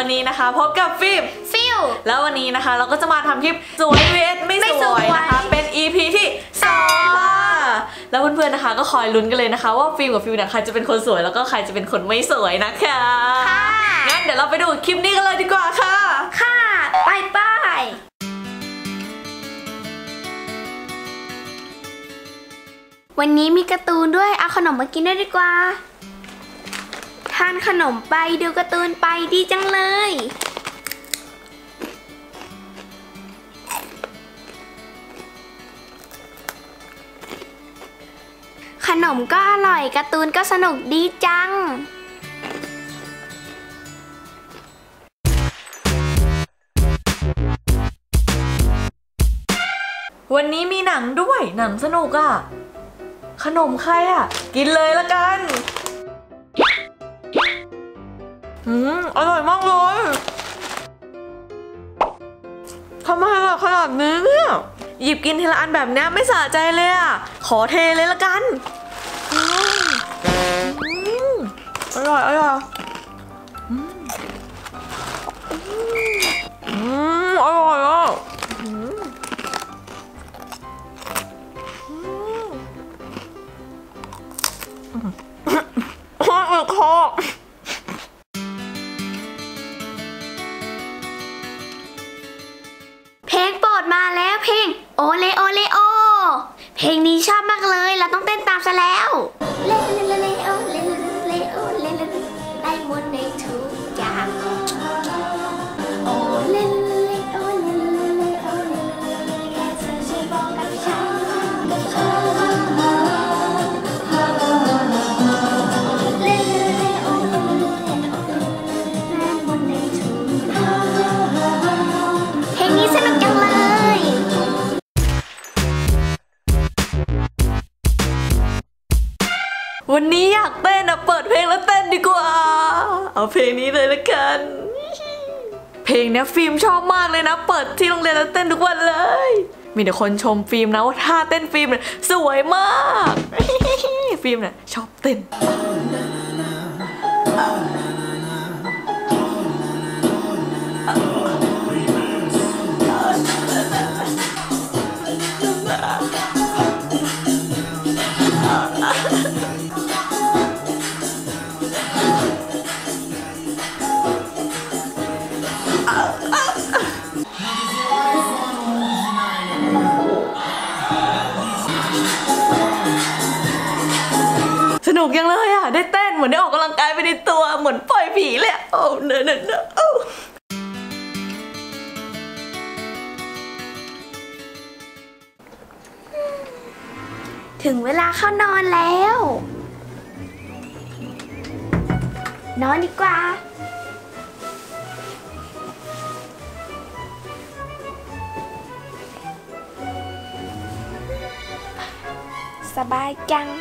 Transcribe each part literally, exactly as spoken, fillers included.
วันนี้นะคะพบกับฟิล์มฟิลแล้ววันนี้นะคะเราก็จะมาทำคลิปสวย vs ไม่สวยนะคะเป็น อี พี ที่สองค่ะแล้วเพื่อนๆนะคะก็คอยลุ้นกันเลยนะคะว่าฟิล์มกับฟิล์มเนี่ยใครจะเป็นคนสวยแล้วก็ใครจะเป็นคนไม่สวยนะคะค่ะงั้นเดี๋ยวเราไปดูคลิปนี้กันเลยดีกว่าค่ะค่ะไปไปวันนี้มีการ์ตูนด้วยเอาขนมมากินด้วยดีกว่าทานขนมไปดูการ์ตูนไปดีจังเลยขนมก็อร่อยการ์ตูนก็สนุกดีจังวันนี้มีหนังด้วยหนังสนุกอ่ะขนมใครอ่ะกินเลยละกันอืมอร่อยมากเลยทำไมอร่อยขนาดนี้เนี่ยหยิบกินทีละอันแบบนี้ไม่สะใจเลยอ่ะขอเทเลยละกันอืมอร่อยอร่อยอืมอืมอร่อยอ่ะอืมอืมคอเพลงโปรดมาแล้วเพลงโอเลโอเลโอเพลงนี้ชอบมากเลยเราต้องเต้นตามซะแล้วเลเลเลโอเลเลโอเลเลได้หมดในทุกอย่างโอเลเลโอเลเลโอเลแค่เธอช่วยบอกกับฉันเลเลโอเลได้หมดในทุกเพลงนี้สนุกจังเลยวันนี้อยากเต้นอะเปิดเพลงแล้วเต้นดีกว่าเอาเพลงนี้เลยละกันเพลงเนี้ยฟิล์มชอบมากเลยนะเปิดที่โรงเรียนแล้วเต้นทุกวันเลยมีแต่คนชมฟิล์มนะว่าท่าเต้นฟิล์มเนี่ยสวยมากฟิล์มเนี่ยชอบเต้นสนุกยังเลยอ่ะได้เต้นเหมือนได้ออกกำลังกายไปในตัวเหมือนปล่อยผีเลยโอ้เนอะเนอะเนอะถึงเวลาเข้านอนแล้วนอนดีกว่าสบายจัง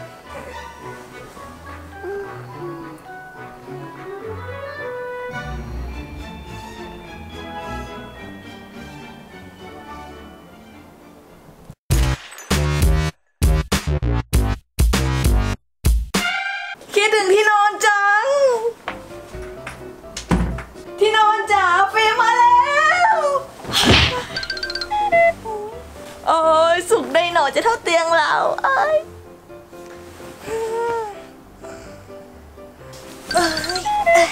คิดถึงที่นอนจังที่นอนจ๋าฟิล์มมาแล้วโอ้ยสุขได้หนอจะเท่าเตียงเราเอ้ยเอ้ยเอ้ย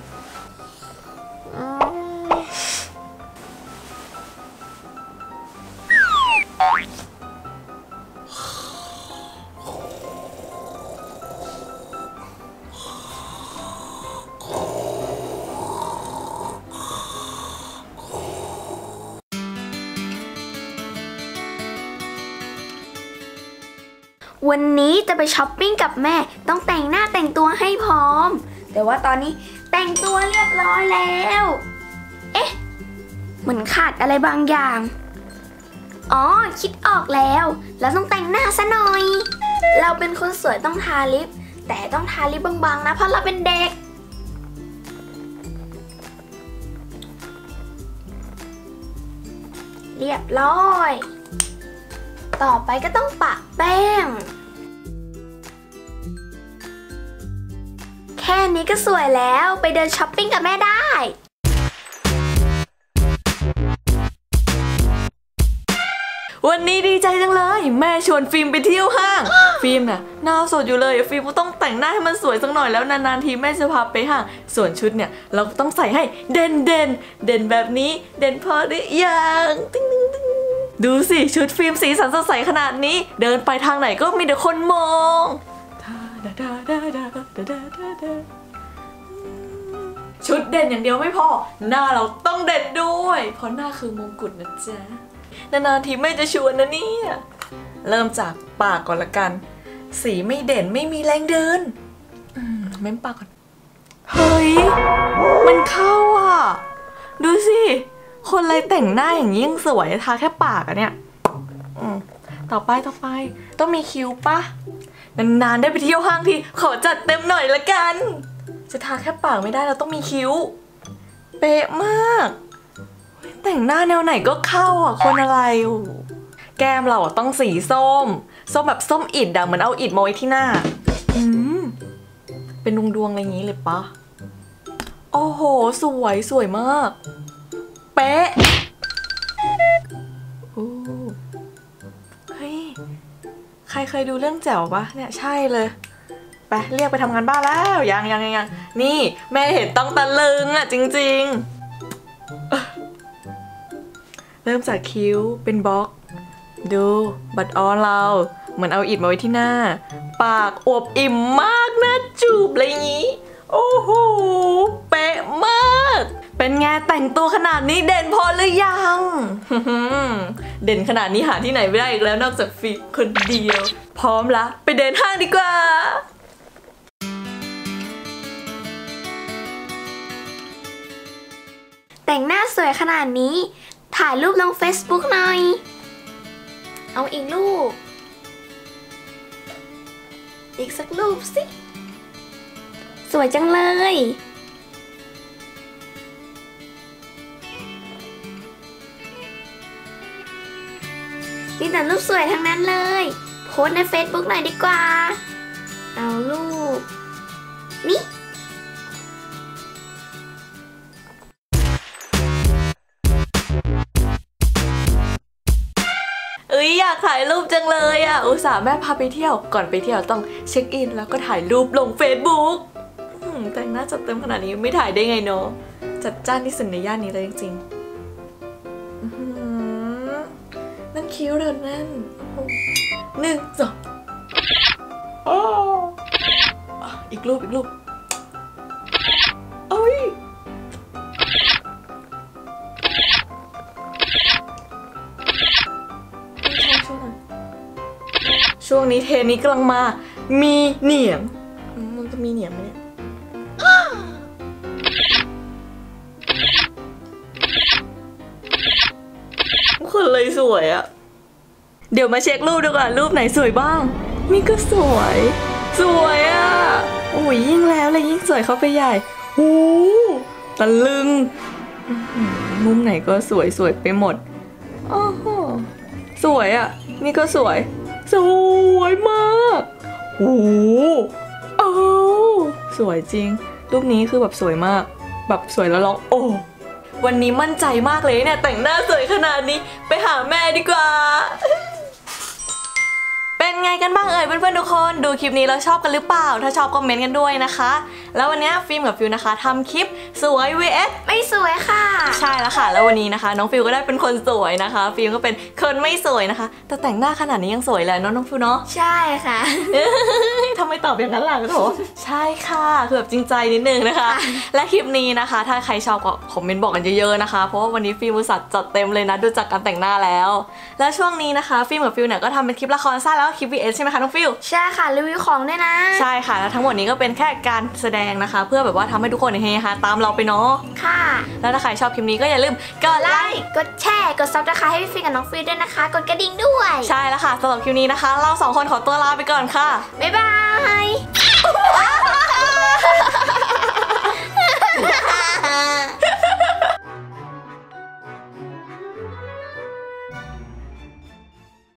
วันนี้จะไปช้อปปิ้งกับแม่ต้องแต่งหน้าแต่งตัวให้พร้อมแต่ว่าตอนนี้แต่งตัวเรียบร้อยแล้วเอ๊ะเหมือนขาดอะไรบางอย่างอ๋อคิดออกแล้วเราต้องแต่งหน้าซะหน่อยเราเป็นคนสวยต้องทาลิปแต่ต้องทาลิปบางๆนะเพราะเราเป็นเด็กเรียบร้อยต่อไปก็ต้องปะแป้ง แค่นี้ก็สวยแล้วไปเดินช้อปปิ้งกับแม่ได้วันนี้ดีใจจังเลยแม่ชวนฟิล์มไปเที่ยวห้าง ฟิล์มน่ะหน้าสดอยู่เลยฟิล์มก็ต้องแต่งหน้าให้มันสวยสักหน่อยแล้วนานๆทีแม่จะพาไปห้างส่วนชุดเนี่ยเราต้องใส่ให้เด่นเด่นเด่นแบบนี้เด่นพอหรือยังติ๊งติ๊งติ๊งดูสิชุดฟิล์มสีสันสดใสขนาดนี้เดินไปทางไหนก็มีแต่คนมองชุดเด่นอย่างเดียวไม่พอหน้าเราต้องเด่นด้วยเพราะหน้าคือมงกุฎนะจ๊ะนานๆทีแม่จะชวนนะเนี่ยเริ่มจากปากก่อนละกันสีไม่เด่นไม่มีแรงเดินเม้มปากก่อนเฮ้ยมันเข้าอ่ะดูสิคนอะไรแต่งหน้าอย่างนี้ยังสวยทาแค่ปากอะเนี่ยต่อไปต่อไปต้องมีคิ้วปะนานๆได้ไปเที่ยวห้างทีขอจัดเต็มหน่อยละกันจะทาแค่ปากไม่ได้เราต้องมีคิ้วเป๊ะมากแต่งหน้าแนวไหนก็เข้าอ่ะคนอะไรแก้มเราอ่ะต้องสีส้มส้มแบบส้มอิฐอะเหมือนเอาอิฐมาไว้ที่หน้าอืมเป็นดวงดวงอะไรอย่างนี้เลยปะโอ้โหสวยสวยมากเป๊ะโอ้เฮ้ยใครเคยดูเรื่องแจ๋วปะเนี่ยใช่เลยไปเรียกไปทำงานบ้านแล้วยังยังยังนี่แม่เห็นต้องตะลึงอ่ะจริงๆเริ่มจากคิ้วเป็นบล็อกดูบัดออนเราเหมือนเอาอิฐมาไว้ที่หน้าปากอวบอิ่มมากนะจูบอะไรอย่างนี้โอ้โหเป๊ะมากเป็นไงแต่งตัวขนาดนี้เด่นพอหรือยังเด่นขนาดนี้หาที่ไหนไม่ได้อีกแล้วนอกจากฟิล์มคนเดียวพร้อมละไปเดินห้างดีกว่าแต่งหน้าสวยขนาดนี้ถ่ายรูปลง Facebook หน่อยเอาอีกรูปอีกสักรูปสิสวยจังเลยมีแต่รูปสวยทั้งนั้นเลยโพสใน Facebook หน่อยดีกว่าเอารูปนี่เอ้ยอยากถ่ายรูปจังเลยอ่ะอุตส่าห์แม่พาไปเที่ยวก่อนไปเที่ยวต้องเช็คอินแล้วก็ถ่ายรูปลง Facebook แต่งหน้าจัดเต็มขนาดนี้ไม่ถ่ายได้ไงเนาะจัดจ้านที่สุดในย่านนี้เลยจริงๆนั่นคิ้วเดินนั่นหนึ่งสองอีกรูปอีกรูปเอ้ยช่วงนี้เทนี้กำลังมามีเหนียงมันจะมีเหนียงไหมเนี่ยคนเลยสวยอะเดี๋ยวมาเช็ครูปดีกว่ารูปไหนสวยบ้างนี่ก็สวยสวยอะโอ้ยยิ่งแล้วเลยยิ่งสวยเข้าไปใหญ่โอ้ตะลึงมุมไหนก็สวยสวยไปหมดโอ้โหสวยอะนี่ก็สวยสวยมากโอ้โอ้สวยจริงรูปนี้คือแบบสวยมากแบบสวยแล้วร้องโอ้วันนี้มั่นใจมากเลยเนี่ยแต่งหน้าสวยขนาดนี้ไปหาแม่ดีกว่าเป็นไงกันบ้างเอ่ยเพื่อนๆทุกคนดูคลิปนี้แล้วชอบกันหรือเปล่าถ้าชอบคอมเมนต์กันด้วยนะคะแล้ววันนี้ฟิล์มกับฟิวนะคะทำคลิปสวย วี เอสไม่สวยค่ะใช่แล้วค่ะแล้ววันนี้นะคะน้องฟิวก็ได้เป็นคนสวยนะคะฟิล์มก็เป็นคนไม่สวยนะคะแต่แต่งหน้าขนาดนี้ยังสวยเลยเนาะน้องฟิวเนาะใช่ค่ะทำไมตอบอย่างนั้นล่ะก็โถใช่ค่ะคือแบบจริงใจนิดนึงนะคะและคลิปนี้นะคะถ้าใครชอบก็คอมเมนต์บอกกันเยอะๆนะคะเพราะว่าวันนี้ฟิล์มอุตส่าห์จัดเต็มเลยนะดูจากการแต่งหน้าแล้วและช่วงนี้นะคะฟิล์มกับฟิวเนี่ยก็ทำเป็นคลิปละครสั้นแล้วคลิป วี เอส ใช่ไหมคะน้องฟิวใช่ค่ะรีวิวของด้วยนะใช่ค่ะแล้วทั้งหมดนี้ก็เป็นแค่การแสดงนะคะเพื่อแบบว่าทำให้ทุกคนเฮฮาตามเราไปเนาะค่ะแล้วถ้าใครชอบคลิปนี้ก็อย่าลืมกดไลค์กดแชร์กดซับสไครบ์ให้พี่ฟิล์มกับน้องฟิวด้วยนะคะกดกระดิ่งด้วยใช่แล้วค่ะสำหรับคลิปนี้นะคะเราสองคนขอตัวลาไปก่อนค่ะบ๊ายบาย